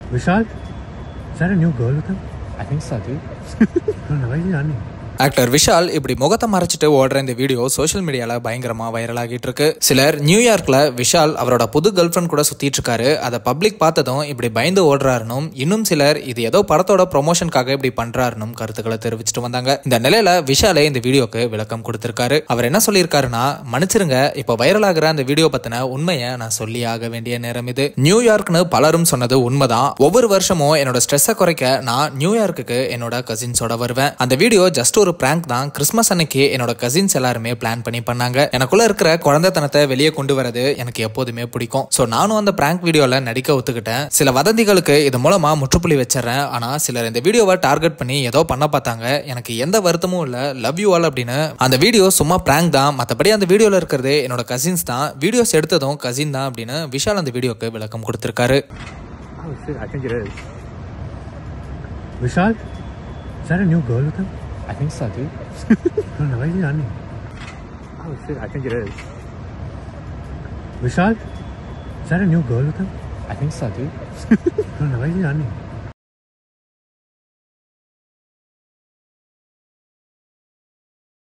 Vishal, is that a new girl with him? I think so, dude. No, why is he running? Actor Vishal இப்படி முகத்தை மறைச்சிட்டு ஓடுற இந்த video social மீடியால பயங்கரமா வைரல் ஆகிட்டு இருக்கு. சிலர் நியூயார்க்ல விஷால் அவரோட புது கேர்ள் ஃப்ரெண்ட் கூட சுத்திட்டு இருக்காரு, அதை பப்ளிக் பார்த்ததும் இப்படி பயந்து ஓடுறாருனும், இன்னும் சிலர் இது ஏதோ படத்தோட ப்ரொமோஷனுக்காக இப்படி பண்றாருனும் கருத்துக்களை தெரிவிச்சுட்டு வந்தாங்க. இந்த நிலையில விஷாலே இந்த வீடியோக்கு விளக்கம் கொடுத்திருக்காரு. அவர் என்ன சொல்லியிருக்காருன்னா, மன்னிச்சிருங்க, இப்ப வைரல் ஆகிற அந்த வீடியோ பத்தின உண்மையை நான் சொல்லி ஆக வேண்டிய நேரம் இது. நியூயார்க்னு பலரும் சொன்னது உண்மைதான். ஒவ்வொரு வருஷமும் என்னோட ஸ்ட்ரெஸ்ஸை குறைக்க நான் நியூயார்க்குக்கு என்னோட கசின்ஸோட வருவேன். அந்த வீடியோ ஜஸ்ட் ஒரு பிராங்க் தான். கிறிஸ்மஸ் அன்னைக்கு என்னோட கசின்ஸ் எல்லாருமே பிளான் பண்ணி பண்ணாங்க. எனக்குள்ள இருக்கிற குழந்தைத்தனத்தை வெளியே கொண்டு வரது எனக்கு எப்போதுமே பிடிக்கும். சோ நானும் அந்த பிராங்க் வீடியோல நடிக்க ஒத்துக்கிட்டேன். சில வதந்திகளுக்கு இது மூலமா முற்றுப்புள்ளி வச்சிடறேன். ஆனா சிலர் இந்த வீடியோவை டார்கெட் பண்ணி ஏதோ பண்ண பார்த்தாங்க. எனக்கு எந்த வருத்தமும் இல்ல, லவ் யூ ஆல் அப்படின்னு. அந்த வீடியோ சும்மா பிராங்க் தான், மற்றபடி அந்த வீடியோல இருக்கிறது என்னோட கசின்ஸ் தான், வீடியோஸ் எடுத்ததும் கசின் தான் அப்படின்னு விஷால் அந்த வீடியோக்கு விளக்கம் கொடுத்திருக்காரு. Vishal, is that a new girl with him? I think so, dude. No, why is he running? Oh shit, I think it is. Vishal, is that a new girl with him? I think so, dude. No, why is he running?